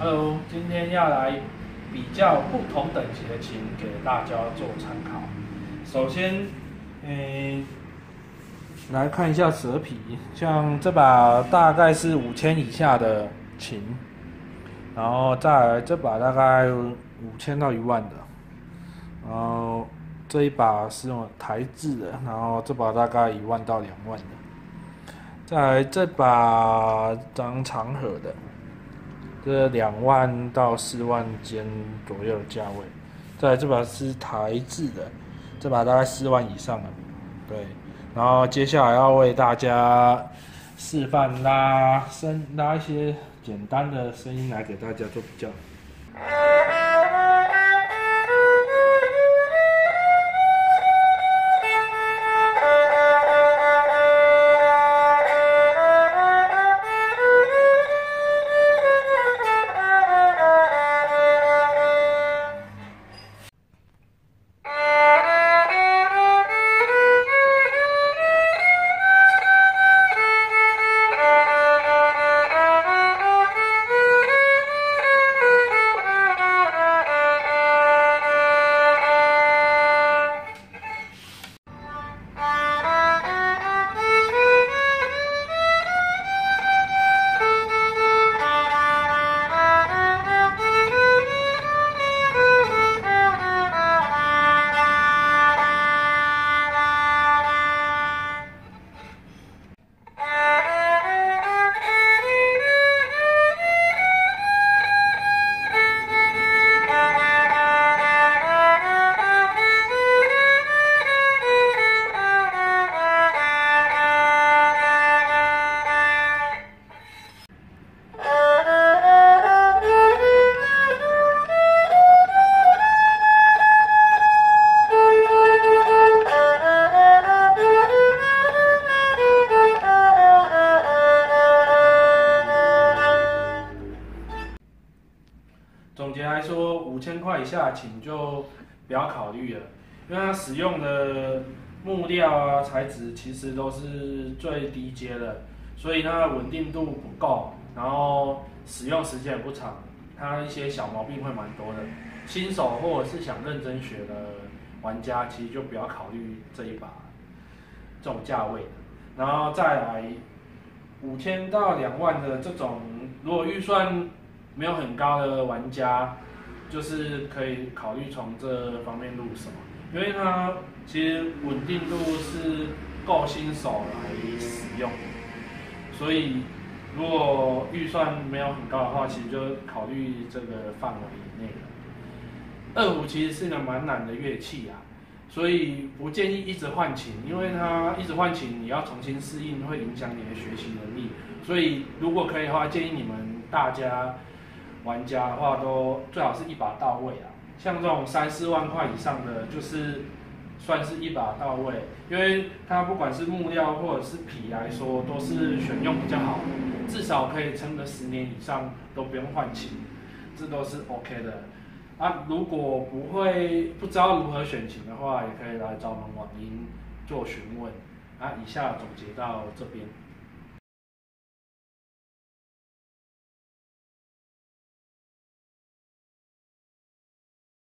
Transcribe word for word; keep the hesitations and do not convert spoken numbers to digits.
Hello，今天要来比较不同等级的琴给大家做参考。首先，嗯，来看一下蛇皮，像这把大概是五千以下的琴，然后再来这把大概五千到一万的，然后这一把是用台制的，然后这把大概一万到两万的。再来这把张长和的，这两万到四万间左右的价位。再来这把是台制的，这把大概四万以上了，对。然后接下来要为大家示范拉声，拉一些简单的声音来给大家做比较。总结来说，五千块以下的琴就不要考虑了，因为它使用的木料啊、材质其实都是最低阶的，所以它的稳定度不够，然后使用时间也不长，它一些小毛病会蛮多的。新手或者是想认真学的玩家，其实就不要考虑这一把这种价位的。然后再来五千到两万的这种，如果预算没有很高的玩家，就是可以考虑从这方面入手，因为它其实稳定度是够新手来使用的，所以如果预算没有很高的话，其实就考虑这个范围以内的。二胡其实是个蛮难的乐器啊，所以不建议一直换琴，因为它一直换琴，你要重新适应，会影响你的学习能力。所以如果可以的话，建议你们大家。玩家的话都最好是一把到位啊，像这种三四万块以上的，就是算是一把到位，因为它不管是木料或者是皮来说，都是选用比较好的，至少可以撑个十年以上都不用换琴，这都是 OK 的。啊，如果不会不知道如何选琴的话，也可以来找我们网音做询问。啊，以下总结到这边。